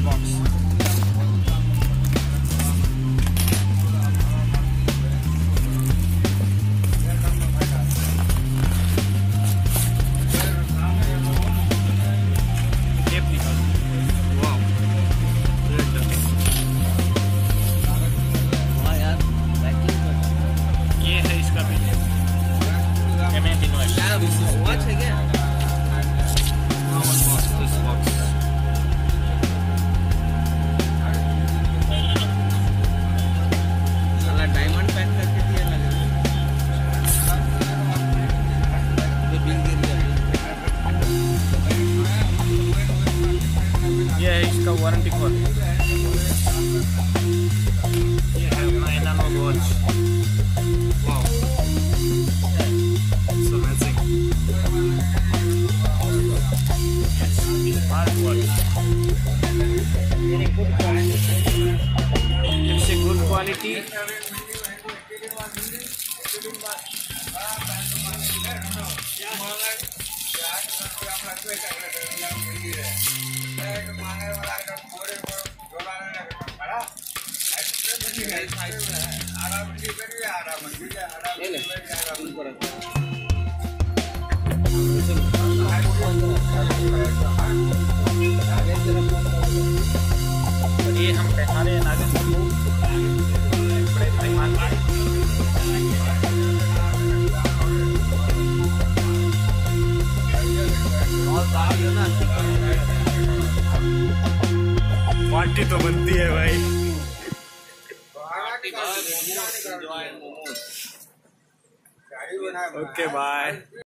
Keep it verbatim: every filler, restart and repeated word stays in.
Box. ये है इसका भी वॉच है क्या? साला डायमंड पैक करके दिया लग रहा है। बिल गिर गया। ये है इसका वारंटी कोड। ये है अपना एनानो watch. Wow, it's amazing. Smart watch. Very good quality. It's a good quality. ले ले। ये हम हमारे नागन को बड़े मेहमान पार्टी तो बनती है भाई। Okay bye.